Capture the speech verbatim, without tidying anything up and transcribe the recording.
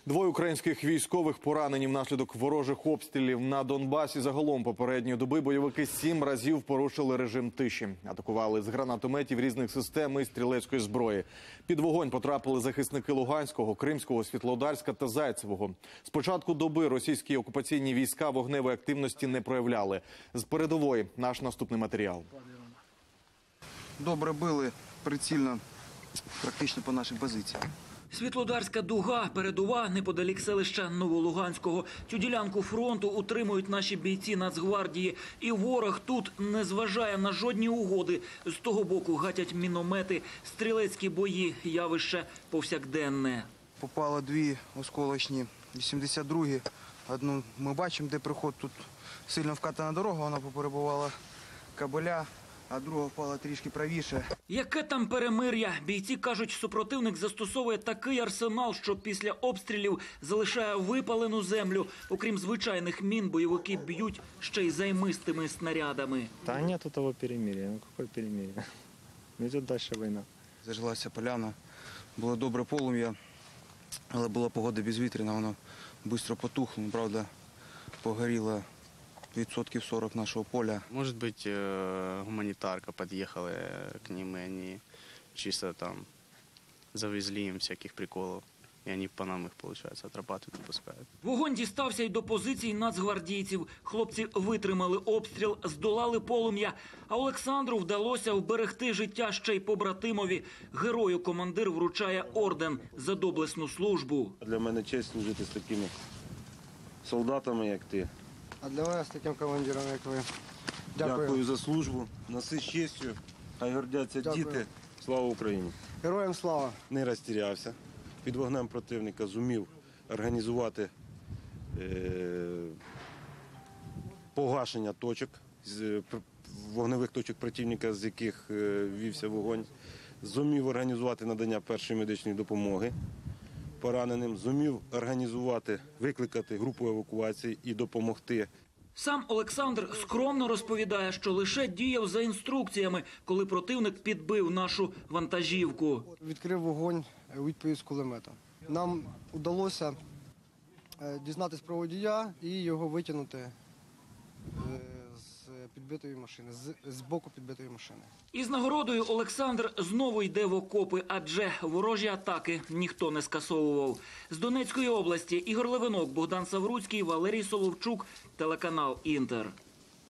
Двоє українських військових поранені внаслідок ворожих обстрілів на Донбасі. Загалом попередньої доби бойовики сім разів порушили режим тиші. Атакували з гранатометів різних систем і стрілецької зброї. Під вогонь потрапили захисники Луганського, Кримського, Світлодарська та Зайцевого. З початку доби російські окупаційні війська вогневої активності не проявляли. З передової наш наступний матеріал. Добре били, прицільно, практично по нашим позиціям. Світлодарська дуга, передова, неподалік селища Новолуганського. Цю ділянку фронту утримують наші бійці Нацгвардії. І ворог тут не зважає на жодні угоди. З того боку гатять міномети, стрілецькі бої, явище повсякденне. Попало дві осколочні вісімдесят другі. Одну ми бачимо, де приход, тут сильно вкатана дорога, вона поперебувала кабеля. А друга впала трішки правіше. Яке там перемир'я? Бійці кажуть, супротивник застосовує такий арсенал, що після обстрілів залишає випалену землю. Окрім звичайних мін, бойовики б'ють ще й займистими снарядами. Та нету того перемир'я. Ну, яке перемир'я? Йде далі війна. Зажглася поляна, було добре полум'я, але була погода безвітряна, воно швидко потухло, правда, погоріло відсотків сорок нашего поля. Может быть, гуманитарка подъехала к ним, и они чисто там завезли им всяких приколов. И они по нам их, получается, отрабатывают и пускают. Вогонь дістався й до позицій нацгвардійців. Хлопці витримали обстріл, здолали полум'я. А Олександру вдалося вберегти життя ще й побратимові. Герою командир вручає орден за доблесну службу. Для мене честь служити з такими солдатами, як ти. А для вас таким командиром, як ви. Дякую, Дякую. за службу. Носи з честю. Хай гордяться Дякую. діти. Слава Україні. Героям слава. Не розтірявся. Під вогнем противника зумів організувати е, погашення точок, з, вогневих точок противника, з яких е, вівся вогонь. Зумів організувати надання першої медичної допомоги пораненим. Зумів організувати, викликати групу евакуації і допомогти. Сам Олександр скромно розповідає, що лише діяв за інструкціями, коли противник підбив нашу вантажівку. Відкрив вогонь у відповідь з кулемета. Нам вдалося дізнатися про водія і його витягнути з підбитої машини, з, з боку підбитої машини. Із нагородою Олександр знову йде в окопи, адже ворожі атаки ніхто не скасовував. З Донецької області Ігор Левинок, Богдан Савруцький, Валерій Соловчук, телеканал «Інтер».